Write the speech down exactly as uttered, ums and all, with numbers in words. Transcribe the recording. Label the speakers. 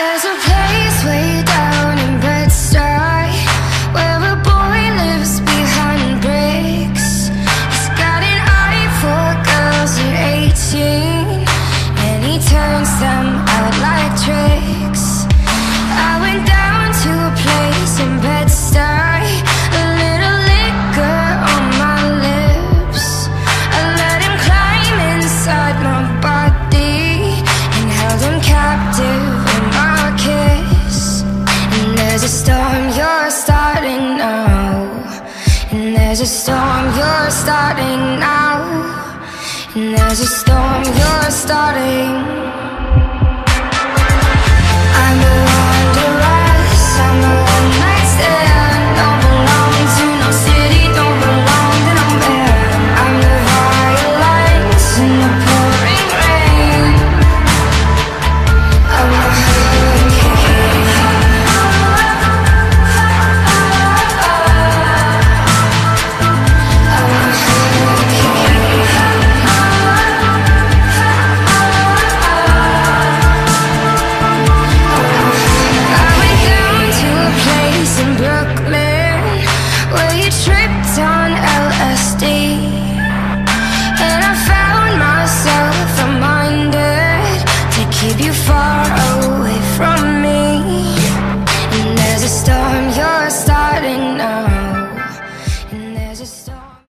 Speaker 1: There's a place way down in Bed-Stuy where a boy lives behind bricks. He's got an eye for girls at eighteen, and he turns them out like tricks. I went down to a place in Bed-Stuy, a little liquor on my lips. I let him climb inside my body and held him captive. There's a storm you're starting now, and there's a storm you're starting now, and there's a storm you're starting.